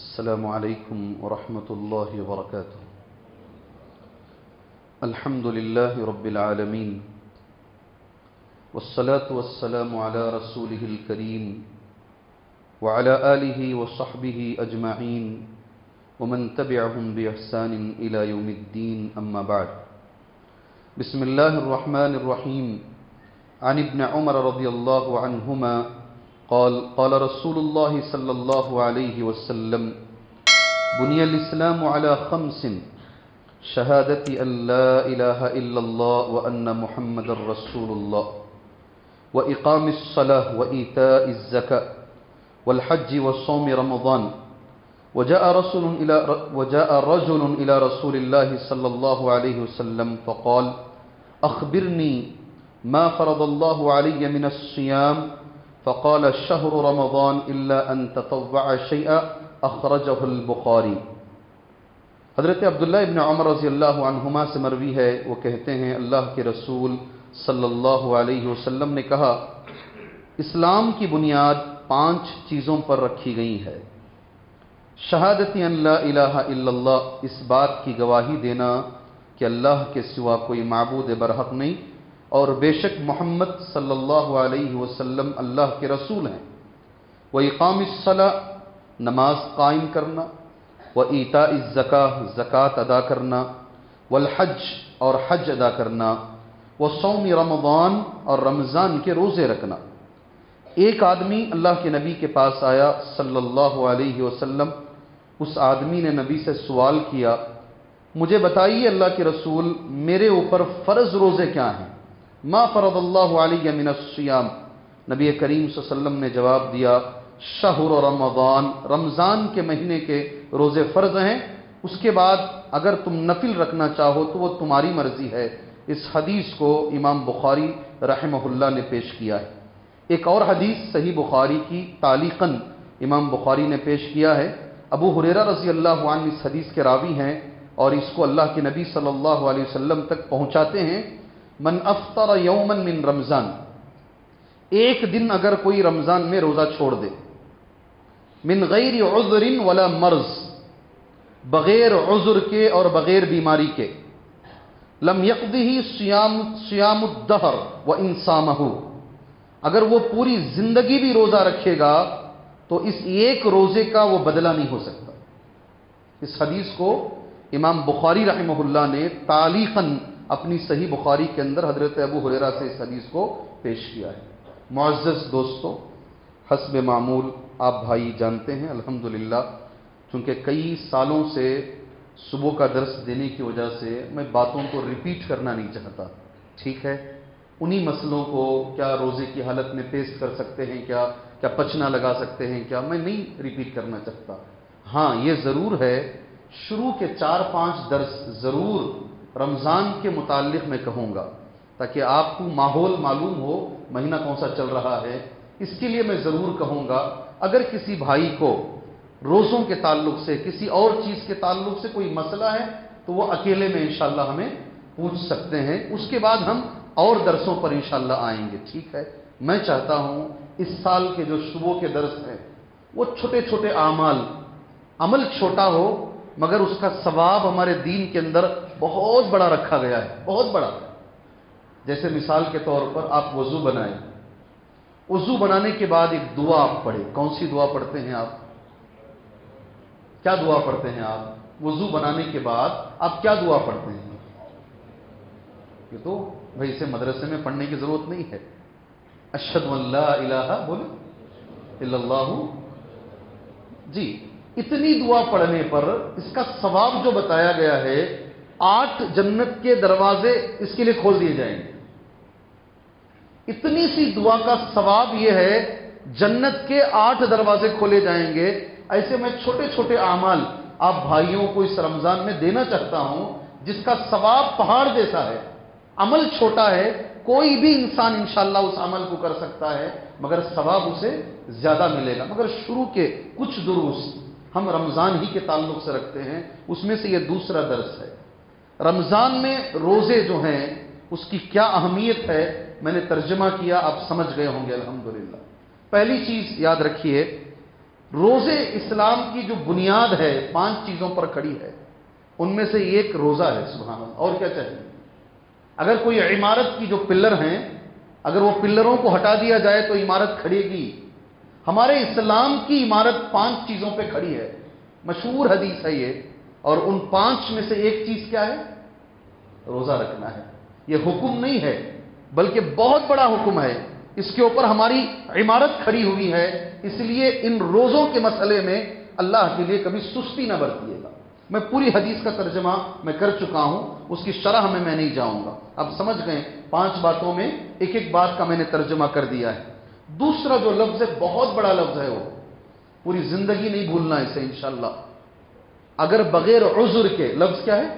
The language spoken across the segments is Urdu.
السلام عليكم ورحمة الله وبركاته. الحمد لله رب العالمين، والصلاة والسلام على رسوله الكريم وعلى آله وصحبه أجمعين ومن تبعهم بإحسان إلى يوم الدين، أما بعد. بسم الله الرحمن الرحيم. عن ابن عمر رضي الله عنهما قال رسول الله صلى الله عليه وسلم: بني الإسلام على خمس: شهادة أن لا إله إلا الله وأن محمد رسول الله، وإقام الصلاة وإيتاء الزكاة والحج وصوم رمضان. وجاء رجل إلى رسول الله صلى الله عليه وسلم فقال: أخبرني ما فرض الله علي من الصيام؟ فقال: شهر رمضان إلا أن تطوع شيئا. اخرجہ البخاری. حضرت عبداللہ ابن عمر رضی اللہ عنہما سے مروی ہے، وہ کہتے ہیں اللہ کے رسول صلی اللہ علیہ وسلم نے کہا، اسلام کی بنیاد 5 چیزوں پر رکھی گئی ہے: شہادت ان لا الہ الا اللہ، اس بات کی گواہی دینا کہ اللہ کے سوا کوئی معبود برحق نہیں اور بے شک محمد صلی اللہ علیہ وسلم اللہ کے رسول ہیں. وإقام الصلاۃ، نماز قائم کرنا. وإیتاء الزکاۃ، زکوٰۃ ادا کرنا. والحج، اور حج ادا کرنا. وصوم رمضان، اور رمضان کے روزے رکھنا. ایک آدمی اللہ کے نبی کے پاس آیا صلی اللہ علیہ وسلم. اس آدمی نے نبی سے سوال کیا، مجھے بتائیے اللہ کے رسول، میرے اوپر فرض روزے کیا ہیں؟ ما فرض اللہ علی من الصیام. نبی کریم صلی اللہ علیہ وسلم نے جواب دیا، شہر رمضان، رمضان کے مہینے کے روزے فرض ہیں، اس کے بعد اگر تم نفل رکھنا چاہو تو وہ تمہاری مرضی ہے. اس حدیث کو امام بخاری رحمہ اللہ نے پیش کیا ہے. ایک اور حدیث صحیح بخاری کی تعلیقاً امام بخاری نے پیش کیا ہے. ابو ہریرہ رضی اللہ عنہ اس حدیث کے راوی ہیں اور اس کو اللہ کے نبی صلی اللہ علیہ وسلم تک پہنچاتے ہیں. من افطر یوما من رمضان، ایک دن اگر کوئی رمضان میں روزہ چھوڑ دے، من غیر عذر ولا مرض، بغیر عذر کے اور بغیر بیماری کے، لم یقضہ صیام الدہر وان صامہ، اگر وہ پوری زندگی بھی روزہ رکھے گا تو اس ایک روزے کا وہ بدلہ نہیں ہو سکتا. اس حدیث کو امام بخاری رحمہ اللہ نے تعلیقاً اپنی صحیح بخاری کے اندر حضرت ابو ہریرہ سے اس حدیث کو پیش کیا ہے. معزز دوستو، حسب معمول آپ بھائی جانتے ہیں الحمدللہ، چونکہ کئی سالوں سے صبح کا درس دینے کی وجہ سے میں باتوں کو ریپیٹ کرنا نہیں چاہتا. ٹھیک ہے، انہی مسئلوں کو کیا روزے کی حالت میں پیش کر سکتے ہیں، کیا پچنا لگا سکتے ہیں، کیا میں نہیں ریپیٹ کرنا چاہتا. ہاں یہ ضرور ہے، شروع کے 4-5 درس ضرور رمضان کے متعلق میں کہوں گا تاکہ آپ کو ماحول معلوم ہو مہینہ کون سا چل رہا ہے. اس کے لیے میں ضرور کہوں گا اگر کسی بھائی کو روزوں کے تعلق سے کسی اور چیز کے تعلق سے کوئی مسئلہ ہے تو وہ اکیلے میں انشاءاللہ ہمیں پوچھ سکتے ہیں، اس کے بعد ہم اور درسوں پر انشاءاللہ آئیں گے. ٹھیک ہے، میں چاہتا ہوں اس سال کے جو صبح کے درس ہیں وہ چھوٹے چھوٹے اعمال، عمل چھوٹا ہو مگر اس کا ثواب ہمارے دین کے اندر بہت بڑا رکھا گیا ہے، بہت بڑا. جیسے مثال کے طور پر آپ وضو بنائیں، وضو بنانے کے بعد ایک دعا آپ پڑھیں. کون سی دعا پڑھتے ہیں آپ؟ کیا دعا پڑھتے ہیں آپ وضو بنانے کے بعد؟ آپ کیا دعا پڑھتے ہیں؟ یہ تو بھائی اسے مدرسے میں پڑھنے کی ضرورت نہیں ہے. اشہد ان لا الہ بولے الا اللہ. جی، اتنی دعا پڑھنے پر اس کا ثواب جو بتایا گیا ہے 8 جنت کے دروازے اس کے لیے کھول دیے جائیں گے. اتنی سی دعا کا ثواب یہ ہے جنت کے 8 دروازے کھولے جائیں گے. ایسے میں چھوٹے چھوٹے اعمال آپ بھائیوں کو اس رمضان میں دینا چاہتا ہوں جس کا ثواب پہاڑ جیسا ہے. عمل چھوٹا ہے، کوئی بھی انسان انشاءاللہ اس عمل کو کر سکتا ہے مگر ثواب اسے زیادہ ملے گا. مگر شروع کے کچھ دروس ہم رمضان ہی کے تعلق سے رکھتے ہیں، اس میں سے یہ دوسرا درس ہے. رمضان میں روزے جو ہیں اس کی کیا اہمیت ہے میں نے ترجمہ کیا، آپ سمجھ گئے ہوں گے الحمدللہ. پہلی چیز یاد رکھیے روزے اسلام کی جو بنیاد ہے 5 چیزوں پر کھڑی ہے، ان میں سے ایک روزہ ہے. سبحان اللہ. اور کیا چاہیے؟ اگر کوئی عمارت کی جو پلر ہیں، اگر وہ پلروں کو ہٹا دیا جائے تو عمارت کھڑے گی. ہمارے اسلام کی عمارت 5 چیزوں پہ کھڑی ہے. مشہور حدیث ہے یہ، اور ان 5 میں سے ایک چیز کیا ہے؟ روزہ رکھنا ہے. یہ حکم نہیں ہے بلکہ بہت بڑا حکم ہے. اس کے اوپر ہماری عمارت کھڑی ہوئی ہے. اس لیے ان روزوں کے مسئلے میں اللہ کے لیے کبھی سستی نہ برتیے گا. میں پوری حدیث کا ترجمہ میں کر چکا ہوں، اس کی شرح میں نہیں جاؤں گا. اب سمجھ گئے 5 باتوں میں ایک ایک بات کا میں نے ترجمہ کر دیا ہے. دوسرا جو لفظ ہے بہت بڑا لفظ ہے، وہ پوری زندگی نہیں بھولنا اسے انشاءاللہ. اگر بغیر عذر کے، لفظ کیا ہے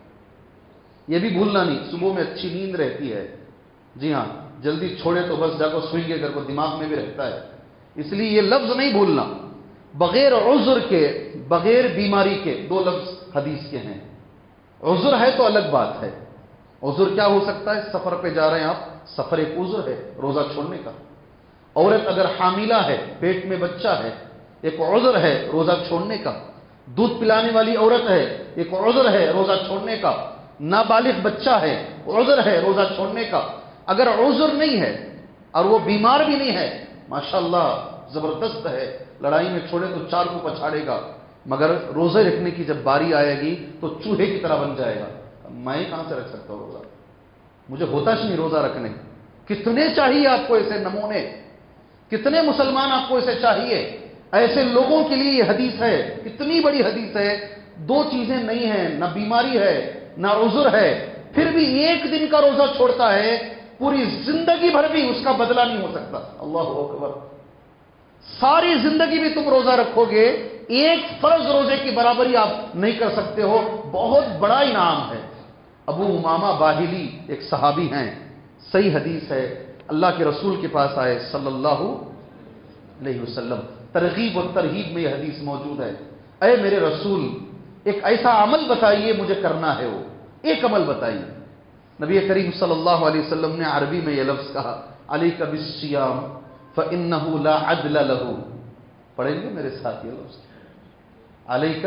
یہ بھی بھولنا نہیں. صبح میں اچھی نیند رہتی ہے، جی ہاں، جلدی چھوڑے تو بس جا کو سوئیں گے، گھر کو دماغ میں بھی رہتا ہے. اس لیے یہ لفظ نہیں بھولنا. بغیر عذر کے، بغیر بیماری کے 2 لفظ حدیث کے ہیں. عذر ہے تو الگ بات ہے. عذر کیا ہو سکتا ہے؟ سفر پہ جا رہے ہیں آپ، سفر ایک عذر ہے روزہ چھوڑنے کا. عورت اگر حاملہ ہے، پیٹ میں بچہ ہے، ایک عذر ہے روزہ چھوڑنے کا. دودھ پلانے والی عورت ہے، ایک عذر ہے روزہ چھوڑنے کا. نابالغ بچہ ہے، عذر ہے روزہ چھوڑنے کا. اگر عذر نہیں ہے اور وہ بیمار بھی نہیں ہے، ماشاءاللہ زبردست ہے، لڑائی میں چھوڑے تو 4 کو پچھاڑے گا، مگر روزے رکھنے کی جب باری آئے گی تو چوہے کی طرح بن جائے گا. میں کہاں سے رکھ سکتا ہوں روزہ؟ مجھے ہوتا ہی نہیں روزہ رکھنے. کتنے چاہیے آپ کو ایسے نمونے؟ کتنے مسلمان آپ کو ایسے چاہیے؟ ایسے لوگوں کے لیے یہ حدیث ہے، اتنی بڑی حدیث ہے. 2 چیزیں نہیں ہیں، نہ بیماری ہے نہ عذر ہے، پھر بھی ایک دن کا روزہ چھوڑتا ہے، پوری زندگی بھر بھی اس کا بدلہ نہیں ہو سکتا. اللہ اکبر. ساری زندگی بھی تم روزہ رکھو گے، ایک فرض روزے کی برابری آپ نہیں کر سکتے ہو. بہت بڑا انعام ہے. ابو امامہ باہلی ایک صحابی ہیں، صحیح حدیث ہے، اللہ کے رسول کے پاس آئے صلی اللہ علیہ وسلم. ترغیب و ترہیب میں یہ حدیث موجود ہے. اے میرے رسول، ایک ایسا عمل بتائیے مجھے کرنا ہے، وہ ایک عمل بتائیے. نبی کریم صلی اللہ علیہ وسلم نے عربی میں یہ لفظ کہا، علیک بالصیام فإنہ لا عدل لہ. پڑھیں گے میرے ساتھ یہ لفظ، علیک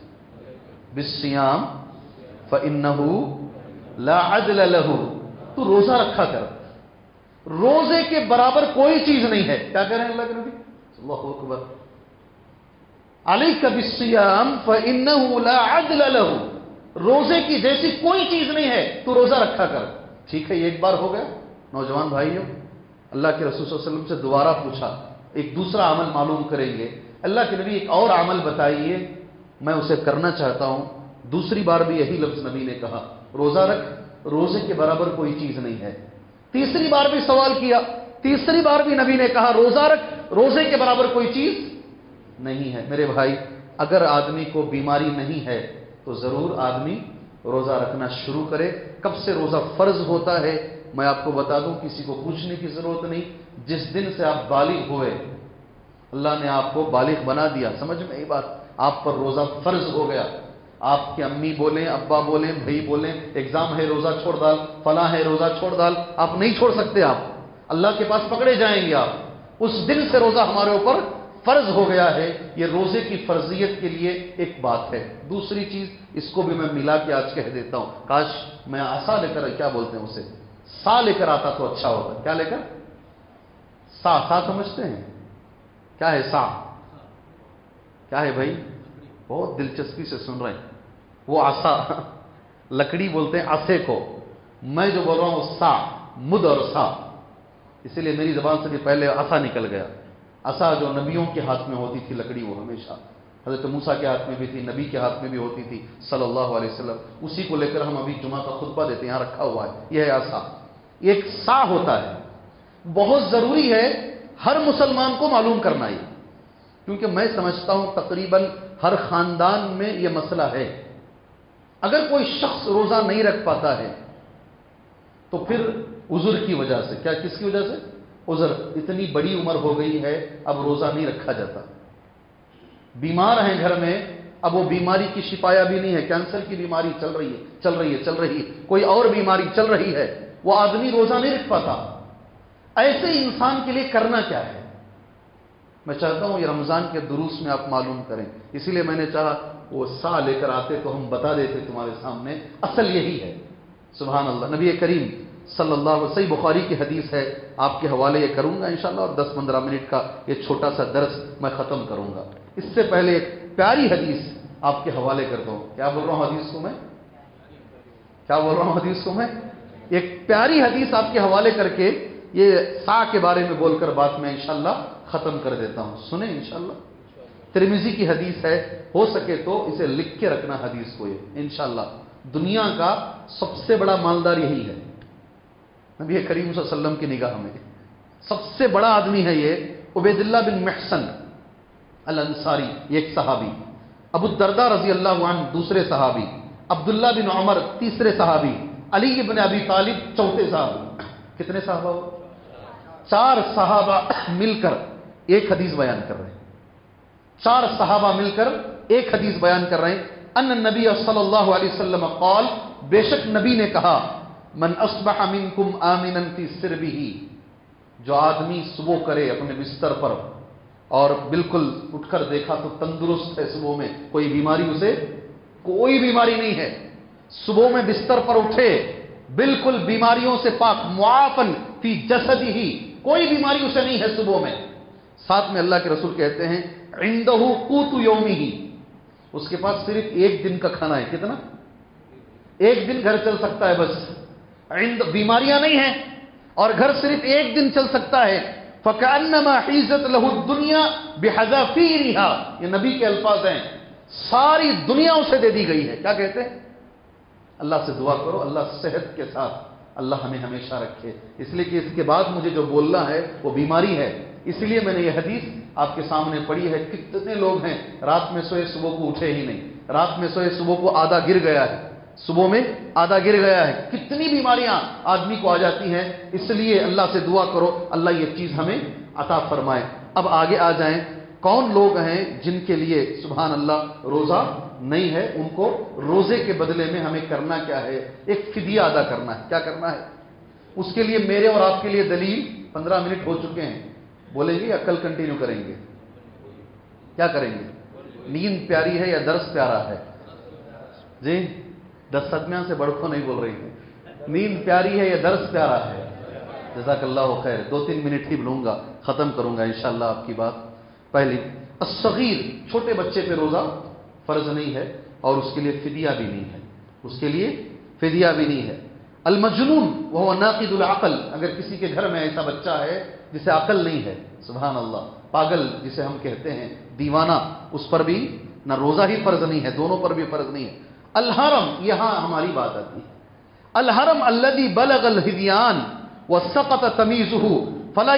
بالصیام فإنہ لا عدل لہ. تو روزہ رکھا کر، روزے کے برابر کوئی چیز نہیں ہے. کیا کہہ رہے ہیں اللہ کے نبی؟ اللہ اکبر. علیک بالصیام فإنہ لا عدل لہ. روزے کی جیسی کوئی چیز نہیں ہے، تو روزہ رکھا کر. ٹھیک ہے، یہ ایک بار ہو گیا. نوجوان بھائیوں، اللہ کے رسول صلی اللہ علیہ وسلم سے دوبارہ پوچھا، ایک دوسرا عمل معلوم کریں گے. اللہ کے نبی ایک اور عمل بتائیے، میں اسے کرنا چاہتا ہوں. دوسری بار بھی یہی لفظ نبی نے کہا، روزہ رکھ، روزے کے برابر کوئی چیز نہیں ہے. تیسری بار بھی سوال کیا، تیسری بار بھی نبی نے کہا روزہ رکھ، روزے کے برابر کوئی چیز نہیں ہے. میرے بھائی، اگر آدمی کو بیماری نہیں ہے تو ضرور آدمی روزہ رکھنا شروع کرے. کب سے روزہ فرض ہوتا ہے میں آپ کو بتا دوں، کسی کو پوچھنے کی ضرورت نہیں. جس دن سے آپ بالغ ہوئے، اللہ نے آپ کو بالغ بنا دیا. سمجھ میں یہ بات؟ آپ پر روزہ فرض ہو گیا. آپ کی امی بولیں، ابا بولیں، بھائی بولیں، ایگزام ہے روزہ چھوڑ ڈال، فلاں ہے روزہ چھوڑ ڈال، آپ نہیں چھوڑ سکتے. آپ اللہ کے پاس پکڑے جائیں گے. آپ اس دن سے روزہ ہمارے اوپر فرض ہو گیا ہے. یہ روزے کی فرضیت کے لیے ایک بات ہے. دوسری چیز، اس کو بھی میں ملا کے آج کہہ دیتا ہوں، کاش میں آسا لے کر، کیا بولتے ہیں اسے، سا لے کر آتا تو اچھا ہوتا. کیا لے کر؟ سا. سا سمجھتے ہیں کیا ہے؟ سا کیا ہے بھائی؟ بہت دلچسپی سے سن رہے ہیں. وہ آسا، لکڑی بولتے ہیں آسے کو. میں جو بول رہا ہوں وہ سا، مد اور سا. اسی لیے میری زبان سے بھی پہلے آسا نکل گیا. عصا جو نبیوں کے ہاتھ میں ہوتی تھی لکڑی، وہ ہمیشہ حضرت موسیٰ کے ہاتھ میں بھی تھی، نبی کے ہاتھ میں بھی ہوتی تھی صلی اللہ علیہ وسلم. اسی کو لے کر ہم ابھی جمعہ کا خطبہ دیتے ہیں، یہاں رکھا ہوا ہے. یہ ہے عصا. ایک سا ہوتا ہے. بہت ضروری ہے ہر مسلمان کو معلوم کرنا یہ، کیونکہ میں سمجھتا ہوں تقریباً ہر خاندان میں یہ مسئلہ ہے. اگر کوئی شخص روزہ نہیں رکھ پاتا ہے تو پھر عذر کی وجہ سے. کیا؟ کس کی وجہ سے؟ عذر. اتنی بڑی عمر ہو گئی ہے، اب روزہ نہیں رکھا جاتا. بیمار ہیں گھر میں، اب وہ بیماری کی شفایا بھی نہیں ہے، کینسر کی بیماری چل رہی ہے، کوئی اور بیماری چل رہی ہے، وہ آدمی روزہ نہیں رکھ پاتا. ایسے انسان کے لیے کرنا کیا ہے؟ میں چاہتا ہوں یہ رمضان کے دروس میں آپ معلوم کریں، اسی لیے میں نے چاہا وہ سا لے کر آتے تو ہم بتا دیتے تمہارے سامنے، اصل یہی ہے۔ سبحان اللہ۔ نبی کریم صلی اللہ علیہ وسلم، صحیح بخاری کی حدیث ہے، آپ کے حوالے یہ کروں گا انشاءاللہ، اور 10-15 منٹ کا یہ چھوٹا سا درس میں ختم کروں گا۔ اس سے پہلے ایک پیاری حدیث آپ کے حوالے کرتا ہوں۔ کیا بول رہا ہوں حدیث کو میں؟ کیا بول رہا ہوں حدیث کو میں؟ ایک پیاری حدیث آپ کے حوالے کر کے یہ سا کے بارے میں بول کر بات میں انشاءاللہ ختم کر دیتا ہوں۔ سنیں انشاءاللہ۔ ترمذی کی حدیث ہے، ہو سکے تو اسے لکھ کے رکھنا حدیث کو، یہ انشاءاللہ دنیا کا سب سے بڑا مالدار یہی ہے نبی کریم صلی اللہ علیہ وسلم کی نگاہ میں۔ سب سے بڑا آدمی ہے یہ عبید اللہ بن محسن الانصاری، ایک صحابی، ابو الدرداء رضی اللہ عنہ دوسرے صحابی، عبداللہ بن عمر تیسرے صحابی، علی بن ابی طالب چوتھے صحابی۔ کتنے صحابہ ہو؟ 4 صحابہ مل کر ایک حدیث بیان کر رہے ہیں۔ 4 صحابہ مل کر ایک حدیث بیان کر رہے ہیں۔ ان النبی صلی اللہ علیہ وسلم قال، بے شک نبی نے کہا، من اصبح منکم آمنا فی سربہ، جو آدمی صبح کرے اپنے بستر پر اور بالکل اٹھ کر دیکھا تو تندرست ہے، صبح میں کوئی بیماری، اسے کوئی بیماری نہیں ہے، صبح میں بستر پر اٹھے بالکل بیماریوں سے پاک، معافن فی جسدہ، کوئی بیماری اسے نہیں ہے صبح میں، ساتھ میں اللہ کے رسول کہتے ہیں عندہ قوت یومہ، اس کے پاس صرف ایک دن کا کھانا ہے۔ کتنا؟ ایک دن گھر چل سکتا ہے بس، بیماریاں نہیں ہیں اور گھر صرف ایک دن چل سکتا ہے۔ فَكَأَنَّمَا حِيزَتْ لَهُ الدُّنْيَا بِحَذَافِيرِهَا، یہ نبی کے الفاظ ہیں، ساری دنیا اسے دے دی گئی ہے۔ کیا کہتے ہیں؟ اللہ سے دعا کرو اللہ صحت کے ساتھ اللہ ہمیں ہمیشہ رکھے، اس لیے کہ اس کے بعد مجھے جو بولنا ہے وہ بیماری ہے، اس لیے میں نے یہ حدیث آپ کے سامنے پڑھی ہے۔ کتنے لوگ ہیں رات میں سوئے صبح کو اٹھے ہی نہیں، رات میں سوئے صبح کو آدھا گر گیا ہے، صبح میں آدھا گر گیا ہے، کتنی بیماریاں آدمی کو آ جاتی ہیں۔ اس لیے اللہ سے دعا کرو اللہ یہ چیز ہمیں عطا فرمائے۔ اب آگے آ جائیں، کون لوگ ہیں جن کے لیے سبحان اللہ روزہ نہیں ہے؟ ان کو روزے کے بدلے میں ہمیں کرنا کیا ہے؟ ایک فدیہ ادا کرنا ہے۔ کیا کرنا ہے؟ اس کے لیے میرے اور آپ کے لیے دلیل 15 منٹ ہو چکے ہیں، بولیں گے یا کل کنٹینیو کریں گے؟ کیا کریں گے؟ نیند پیاری ہے یا درس پیارا ہے؟ جی 10 صدمیاں سے بڑھ کو نہیں بول رہی ہیں، نیند پیاری ہے یا درس پیارا ہے؟ جزاک اللہ خیر، 2-3 منٹ ہی لوں گا، ختم کروں گا انشاءاللہ آپ کی بات۔ پہلی، الصغیر، چھوٹے بچے پہ روزہ فرض نہیں ہے اور اس کے لیے فدیہ بھی نہیں ہے، اس کے لیے فدیہ بھی نہیں ہے۔ المجنون وہو ناقض العقل، اگر کسی کے گھر میں ایسا بچہ ہے جسے عقل نہیں ہے، سبحان اللہ، پاگل جسے ہم کہتے ہیں، دیوانہ، اس پر بھی نہ روزہ ہی فرض نہیں ہے، دونوں پر بھی فرض نہیں ہے۔ الحرم، یہاں ہماری بات آتی ہے، الحرم الذي بلغ الهذيان وسقط تمیزه فلا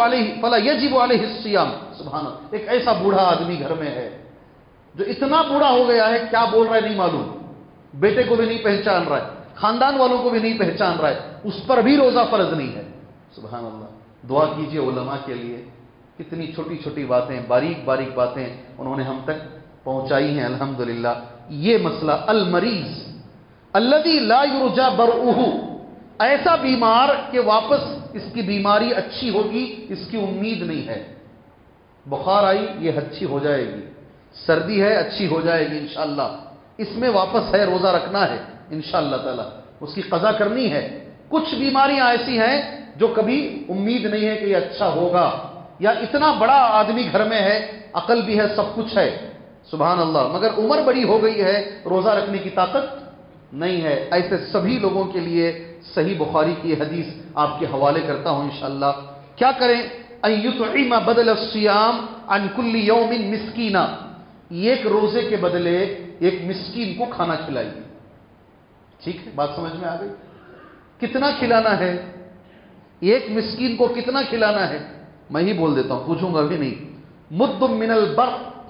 يجب عليه الصيام، سبحان اللہ، ایک ایسا بوڑھا آدمی گھر میں ہے جو اتنا بوڑھا ہو گیا ہے، کیا بول رہا ہے نہیں معلوم، بیٹے کو بھی نہیں پہچان رہا ہے، خاندان والوں کو بھی نہیں پہچان رہا ہے، اس پر بھی روزہ فرض نہیں ہے، سبحان اللہ۔ دعا کیجئے علماء کے لیے، کتنی چھوٹی چھوٹی باتیں، باریک باریک باتیں انہوں نے ہم تک پہنچائی ہیں الحمدللہ۔ یہ مسئلہ المریض الذی لا یرجى برؤہ، ایسا بیمار کہ واپس اس کی بیماری اچھی ہوگی اس کی امید نہیں ہے، بخار آئی یہ اچھی ہو جائے گی، سردی ہے اچھی ہو جائے گی انشاءاللہ، اس میں واپس ہے روزہ رکھنا ہے انشاءاللہ تعالی، اس کی قضا کرنی ہے۔ کچھ بیماریاں ایسی ہیں جو کبھی امید نہیں ہے کہ یہ اچھا ہوگا، یا اتنا بڑا آدمی گھر میں ہے، عقل بھی ہے، سب کچھ ہے، سبحان اللہ، مگر عمر بڑی ہو گئی ہے، روزہ رکھنے کی طاقت نہیں ہے، ایسے سبھی لوگوں کے لیے صحیح بخاری کی حدیث آپ کے حوالے کرتا ہوں انشاءاللہ۔ کیا کریں؟ ان یطعم بدل الصیام عن کل یوم مسکینا، ایک روزے کے بدلے ایک مسکین کو کھانا کھلائیے۔ ٹھیک ہے، بات سمجھ میں آ گئی؟ کتنا کھلانا ہے؟ ایک مسکین کو کتنا کھلانا ہے؟ میں ہی بول دیتا ہوں، پوچھوں گا بھی نہیں۔ مد من البر،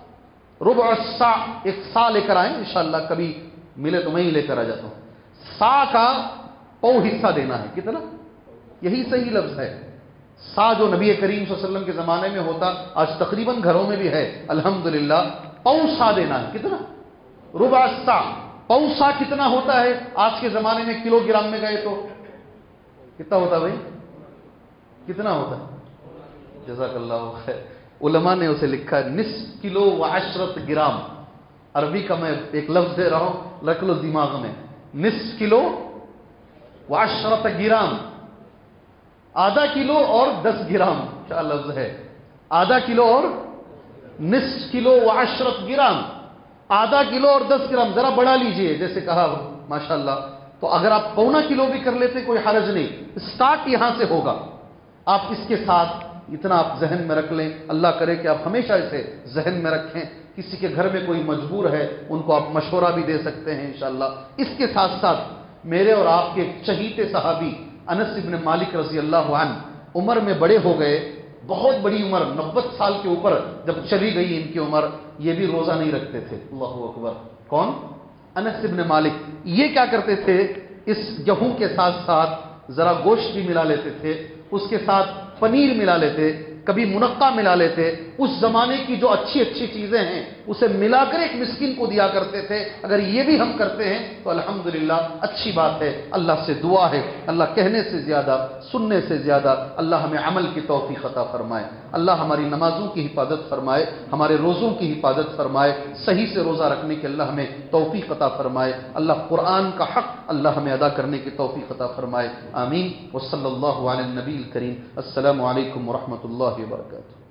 ربع الساع، ایک سا لے کر آئیں انشاءاللہ، کبھی ملے تو میں ہی لے کر آ جاتا ہوں۔ سا کا پو حصہ دینا ہے، کتنا؟ یہی صحیح لفظ ہے۔ سا جو نبی کریم صلی اللہ علیہ وسلم کے زمانے میں ہوتا، آج تقریباً گھروں میں بھی ہے الحمدللہ، پو سا دینا ہے، کتنا؟ ربع الساع، پو سا کتنا ہوتا ہے آج کے زمانے میں؟ کلو گرام میں گئے تو کتنا ہوتا بھائی؟ کتنا ہوتا ہے؟ جزاک اللہ خیر، علماء نے اسے لکھا ہے نصف کلو و عشرت گرام. عربی کا میں ایک لفظ دے رہا ہوں، رکھ لو دماغ میں. نصف کلو و عشرت گرام، آدھا کلو اور 10 گرام. کیا لفظ ہے؟ آدھا کلو اور نصف کلو و عشرت گرام، آدھا کلو اور 10 گرام. ذرا بڑھا لیجئے، جیسے کہا ماشاءاللہ. تو اگر آپ پونا کلو بھی کر لیتے کوئی حرج نہیں، سٹارٹ یہاں سے ہوگا. آپ اس کے ساتھ اتنا آپ ذہن میں رکھ لیں. اللہ کرے کہ آپ ہمیشہ اسے ذہن میں رکھیں. کسی کے گھر میں کوئی مجبور ہے، ان کو آپ مشورہ بھی دے سکتے ہیں انشاءاللہ. اس کے ساتھ ساتھ میرے اور آپ کے چہیتے صحابی انس ابن مالک رضی اللہ عنہ عمر میں بڑے ہو گئے، بہت بڑی عمر، 90 سال کے اوپر جب چلی گئی ان کی عمر، یہ بھی روزہ نہیں رکھتے تھے. اللہ اکبر. کون؟ انس ابن مالک. یہ کیا کرتے تھے؟ اس گیہوں کے ساتھ ساتھ ذرا گوشت بھی ملا لیتے تھے، اس کے ساتھ پنیر ملا لیتے، کبھی منقع ملا لیتے. اس زمانے کی جو اچھی اچھی چیزیں ہیں اسے ملا کر ایک مسکین کو دیا کرتے تھے. اگر یہ بھی ہم کرتے ہیں تو الحمدللہ اچھی بات ہے. اللہ سے دعا ہے، اللہ کہنے سے زیادہ سننے سے زیادہ اللہ ہمیں عمل کی توفیق عطا فرمائے. اللہ ہماری نمازوں کی حفاظت فرمائے، ہمارے روزوں کی حفاظت فرمائے، صحیح سے روزہ رکھنے کی اللہ ہمیں توفیق عطا فرمائے. اللہ قرآن کا حق اللہ ہمیں ادا کرنے کی توفیق عطا فرمائے. آمین. وصلی اللہ علی النبی الکریم. السلام علیکم ورحمۃ اللہ وبرکاتہ.